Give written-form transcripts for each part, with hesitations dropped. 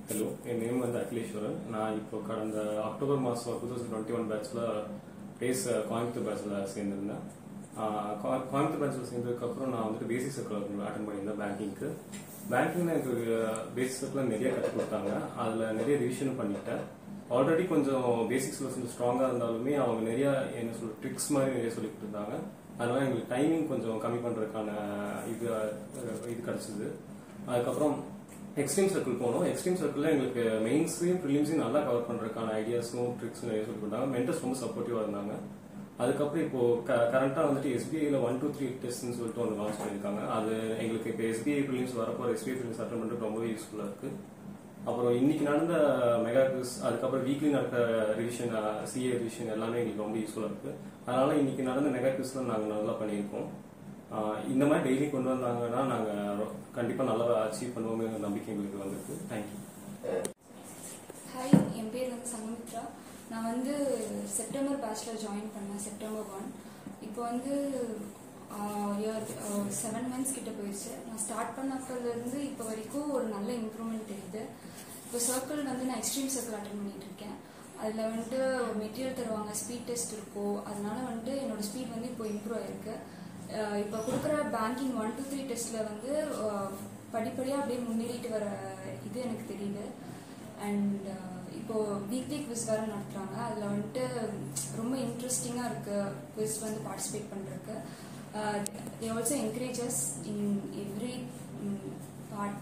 Hello, என் name வந்து அகிலேஸ்வரன். நான் இப்போ கடந்த அக்டோபர் மாதம் 2021 பேட்சில் ரேஸ் கோயம்புத்தூர் பேட்சில் சேர்ந்திருந்தேன். கோயம்புத்தூர் பேட்சில் சேர்ந்ததுக்கப்புறம் நான் வந்துட்டு பேசிக் சர்க்கிள் அட்டன் பண்ணியிருந்தேன் பேங்கிங்க்கு. பேங்கிங்கில் எனக்கு பேசிக் சர்க்கிள் நிறைய கற்றுக் கொடுத்தாங்க. அதில் நிறைய ரிவிஷனும் பண்ணிட்டேன். ஆல்ரெடி கொஞ்சம் பேசிக்ஸில் கொஞ்சம் ஸ்ட்ராங்காக இருந்தாலுமே அவங்க நிறையா என்ன சொல்ற ட்ரிக்ஸ் மாதிரி நிறைய சொல்லி கொடுத்துருந்தாங்க. அதனால எங்களுக்கு டைமிங் கொஞ்சம் கம்மி பண்ணுறதுக்கான இது கிடச்சிது. அதுக்கப்புறம் எக்ஸ்ட்ரீம் சர்க்கிள் போனோம். எக்ஸ்ட்ரீம் சர்க்கிளில் எங்களுக்கு மெயின்ஸையும் ப்ரிலிம்ஸையும் நல்லா கவர் பண்ணுறதுக்கான ஐடியாஸும் ட்ரிக்ஸும் நிறைய சொல்லி கொடுத்தாங்க. மென்டர்ஸ் ரொம்ப சப்போர்ட்டிவாக இருந்தாங்க. அதுக்கப்புறம் இப்போ கரண்டாக வந்துட்டு எஸ்பிஐயில் 1, 2, 3 டெஸ்ட்னு சொல்லிட்டு ஒன்று லான்ச் பண்ணியிருக்காங்க. அது எங்களுக்கு இப்போ எஸ்பிஐ ப்ரிலிம்ஸ் வரப்போ எஸ்பிஐ ப்ரிலிம்ஸ் அட்டன் பண்ணுறது ரொம்பவே யூஸ்ஃபுல்லாக இருக்குது. அப்புறம் இன்னைக்கு நடந்த மெகா குவிஸ், அதுக்கப்புறம் வீக்லி நடந்த ரிவிஷன், சிஏ ரிவிஷன் எல்லாமே எங்களுக்கு ரொம்ப யூஸ்ஃபுல்லாக இருக்குது. அதனால இன்னைக்கு நடந்த மெகா குவிஸ்லாம் நாங்கள் நல்லா பண்ணியிருக்கோம். இந்த மாதிரி டெய்லி கொண்டு வந்தாங்கன்னா நாங்கள் கண்டிப்பாக நல்லா அச்சீவ் பண்ணுவோங்கிற நம்பிக்கை எங்களுக்கு வந்திருக்கு. தேங்க்யூ. ஹாய், என் பேர் வந்து சங்கமித்ரா. நான் வந்து செப்டம்பர் பேட்சில் ஜாயின் பண்ணேன், செப்டம்பர் 1. இப்போ வந்து 7 months கிட்ட போயிடுச்சு. நான் ஸ்டார்ட் பண்ணப்பலேருந்து இப்போ வரைக்கும் ஒரு நல்ல இம்ப்ரூவ்மெண்ட் தெரியுது. இப்போ சர்க்கிள் வந்து நான் எக்ஸ்ட்ரீம் சர்க்கிள் அட்டன் பண்ணிட்டு இருக்கேன். அதில் வந்துட்டு மெட்டீரியல் தருவாங்க, ஸ்பீட் டெஸ்ட் இருக்கும். அதனால வந்துட்டு என்னோட ஸ்பீட் வந்து இப்போ இம்ப்ரூவ் ஆயிருக்கு. இப்போ கொடுக்குற பேங்கிங் 1, 2, 3 டெஸ்ட்டில் வந்து படிப்படியாக அப்படியே முன்னேறிட்டு வர இது எனக்கு தெரியுது. அண்ட் இப்போ வீக்லி குவிஸ் வேறு நடத்துகிறாங்க. அதில் வந்துட்டு ரொம்ப இன்ட்ரெஸ்டிங்காக இருக்குது குவிஸ் வந்து பார்ட்டிசிபேட் பண்ணுறதுக்கு. they also encourage us in every part.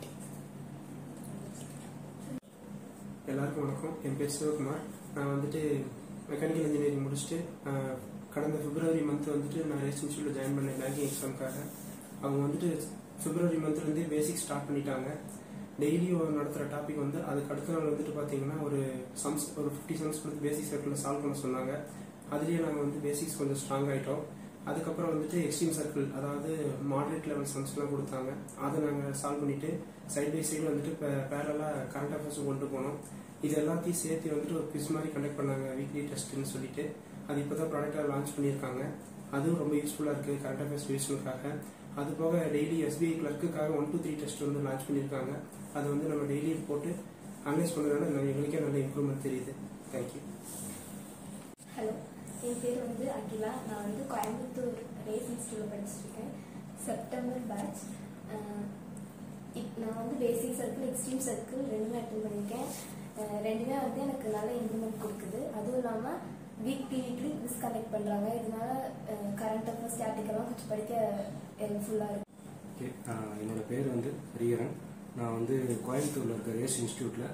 எல்லாருக்கும் வணக்கம். என் பேர் சிவகுமார். நான் வந்துட்டு மெக்கானிக்கல் இன்ஜினியரிங் முடிச்சுட்டு கடந்த பிப்ரவரி மந்த் வந்துட்டு நான் ரேஸ் இன்ஸ்டியூட்டில் ஜாயின் பண்ணேன் பேங்கிங் எக்ஸாமுக்காக. அவங்க வந்துட்டு பிப்ரவரி மந்த்லேருந்து பேசிக் ஸ்டார்ட் பண்ணிட்டாங்க. டெய்லியும் நடத்துகிற டாபிக் வந்து அதுக்கு அடுத்த நாள் வந்துட்டு பார்த்தீங்கன்னா ஒரு 50 சம்ஸ் கொடுத்து பேசிக் சர்க்கிளில் சால்வ் பண்ண சொன்னாங்க. அதுலேயே நாங்கள் வந்து பேசிக்ஸ் கொஞ்சம் ஸ்ட்ராங் ஆகிட்டோம். அதுக்கப்புறம் வந்துட்டு எக்ஸ்ட்ரீம் சர்க்கிள், அதாவது மாடரேட் லெவல் சம்ஸ்லாம் கொடுத்தாங்க. அதை நாங்கள் சால்வ் பண்ணிட்டு சைட் பை சைடு வந்துட்டு இப்போ பேரலாக கரண்ட் அஃபேர்ஸும் கொண்டு போனோம். இது எல்லாத்தையும் சேர்த்து வந்துட்டு ஒரு குவிஸ் மாதிரி கண்டக்ட் பண்ணாங்க, வீக்லி டெஸ்ட்னு சொல்லிட்டு. அது இப்போ தான் ப்ராடக்டாக லான்ச் பண்ணியிருக்காங்க. அதுவும் ரொம்ப யூஸ்ஃபுல்லாக இருக்குது கரண்ட் அஃபேர்ஸ் ரிவிஷனுக்காக. அது போக டெய்லி எஸ்பிஐ கிளர்க்குக்காக 1, 2, 3 டெஸ்ட் வந்து லான்ச் பண்ணியிருக்காங்க. அதை வந்து நம்ம டெய்லியும் போட்டு அனலைஸ் பண்ணுறதுனால எங்களுக்கே நல்ல இம்ப்ரூவ்மெண்ட் தெரியுது. தேங்க்யூ. ஹலோ, என் பேர் வந்து அகிலா. நான் வந்து கோயம்புத்தூர் ரேஸ் இன்ஸ்டியூட்டில் படிச்சிருக்கேன், செப்டம்பர் பேட்ச். நான் வந்து பேசிக் சர்க்கிள், எக்ஸ்ட்ரீம் சர்க்கிள் ரெண்டுமே அட்டன் பண்ணியிருக்கேன். ரெண்டுமே வந்து எனக்கு நல்ல இம்ப்ரூவ்மெண்ட் கொடுக்குது. அதுவும் இல்லாமல் வீக்லி குவிஸ் கண்டக்ட் பண்ணுறாங்க. இதனால கரண்ட் அஃபேர்ஸ், ஸ்டாட்டிக்கெல்லாம் கொஞ்சம் படிக்க ஹெல்ப்ஃபுல்லாக இருக்கும். ஓகே, என்னோட பேர் வந்து ஹரிஹரன். நான் வந்து கோயம்புத்தூரில் இருக்க ரேஸ் இன்ஸ்டியூட்டில்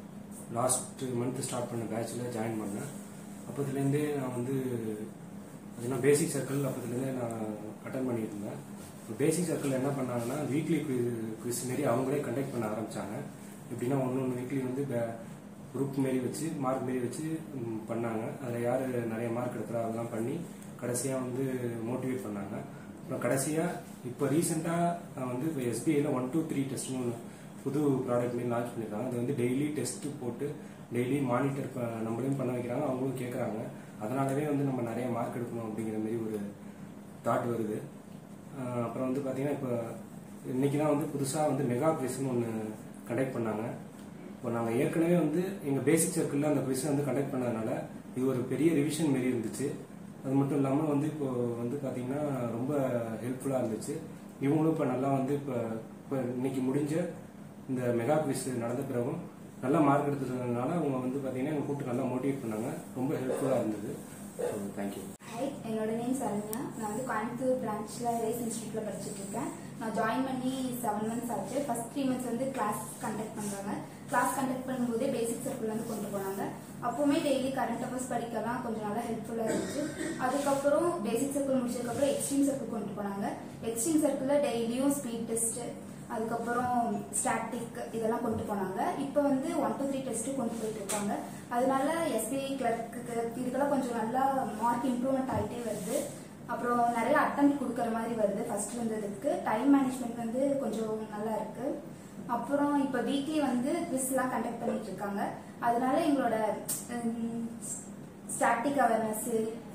லாஸ்ட் மந்த் ஸ்டார்ட் பண்ண பேட்சில் ஜாயின் பண்ணேன். அப்போதுலேருந்தே நான் வந்து அதெல்லாம் பேசிக் சர்க்கிள் அப்போதுலேருந்தே நான் அட்டன் பண்ணிட்டு இருந்தேன். இப்போ பேசிக் சர்க்கிள் என்ன பண்ணாங்கன்னா வீக்லி குவிஸ் மாரி அவங்களே கண்டக்ட் பண்ண ஆரம்பித்தாங்க. எப்படின்னா ஒன்று வீக்லி வந்து குரூப் மாரி வச்சு மார்க் மாரி வச்சு பண்ணாங்க. அதில் யார் நிறைய மார்க் எடுக்கிறா அதெல்லாம் பண்ணி கடைசியாக வந்து மோட்டிவேட் பண்ணாங்க. அப்புறம் கடைசியாக இப்போ ரீசெண்டாக வந்து இப்போ எஸ்பிஐயில் 1, 2, 3 டெஸ்ட்னு ஒன்று புது ப்ராடக்ட் மாரி லான்ச் பண்ணியிருக்காங்க. அது வந்து டெய்லி டெஸ்ட்டு போட்டு டெய்லி மானிட்டர் நம்மளையும் பண்ண வைக்கிறாங்க, அவங்களும் கேட்குறாங்க. அதனாலவே வந்து நம்ம நிறைய மார்க் எடுக்கணும் அப்படிங்கிற மாதிரி ஒரு தாட் வருது. அப்புறம் வந்து பார்த்தீங்கன்னா இப்போ இன்னைக்கு தான் வந்து புதுசாக வந்து மெகா குவிஸ்னு ஒன்று கண்டக்ட் பண்ணாங்க. இப்போ நாங்கள் ஏற்கனவே வந்து எங்கள் பேசிக் சர்க்கிளில் அந்த குவிஸை வந்து கண்டக்ட் பண்ணதுனால இது ஒரு பெரிய ரிவிஷன் மாரி இருந்துச்சு. அது மட்டும் இல்லாமல் வந்து இப்போ வந்து பார்த்தீங்கன்னா ரொம்ப ஹெல்ப்ஃபுல்லாக இருந்துச்சு. இவங்களும் இப்போ நல்லா வந்து இப்போ இன்னைக்கு முடிஞ்ச இந்த மெகா குவிஸ் நடந்த பிறகும் நல்லா மார்க் எடுத்துறதுனால அவங்க வந்து பார்த்தீங்கன்னா எங்கள் கூப்பிட்டு நல்லா மோட்டிவேட் பண்ணாங்க. ரொம்ப ஹெல்ப்ஃபுல்லாக இருந்தது. So thank you. ஹாய், என்னோட நேம் சரண்யா. நான் வந்து கோயம்புத்தூர் பிரான்ச்சில் ரேஸ் இன்ஸ்டியூட்டில் படிச்சுட்டு இருக்கேன். நான் ஜாயின் பண்ணி 7 months ஆச்சு. ஃபர்ஸ்ட் 3 months வந்து கிளாஸ் கண்டக்ட் பண்ணுறாங்க. கிளாஸ் கண்டக்ட் பண்ணும்போதே பேசிக் சர்க்கிள் வந்து கொண்டு போனாங்க. அப்போவுமே டெய்லி கரண்ட் அஃபேர்ஸ் படிக்கலாம் கொஞ்சம் நல்லா ஹெல்ப்ஃபுல்லாக இருந்துச்சு. அதுக்கப்புறம் பேசிக் சர்க்கிள் முடிச்சதுக்கப்புறம் எக்ஸ்ட்ரீம் சர்க்கிள் கொண்டு போனாங்க. எக்ஸ்ட்ரீம் சர்க்கிளில் டெய்லியும் ஸ்பீட் டெஸ்ட்டு, அதுக்கப்புறம் ஸ்டாட்டிக் இதெல்லாம் கொண்டு போனாங்க. இப்போ வந்து 1, 2, 3 டெஸ்ட்டு கொண்டு போயிட்டு இருக்காங்க. அதனால எஸ்பிஐ கிளர்க்கு இதுக்கெல்லாம் கொஞ்சம் நல்லா மார்க் இம்ப்ரூவ்மெண்ட் ஆகிட்டே வருது. அப்புறம் நிறைய அட்டெம்ப்ட் கொடுக்குற மாதிரி வருது. ஃபர்ஸ்ட் இருந்ததுக்கு டைம் மேனேஜ்மெண்ட் வந்து கொஞ்சம் நல்லா இருக்கு. அப்புறம் இப்போ வீக்லி வந்து குவிஸ்லாம் கண்டக்ட் பண்ணிட்டு இருக்காங்க. அதனால எங்களோட ஸ்டாட்டிக் அவேர்னஸ்,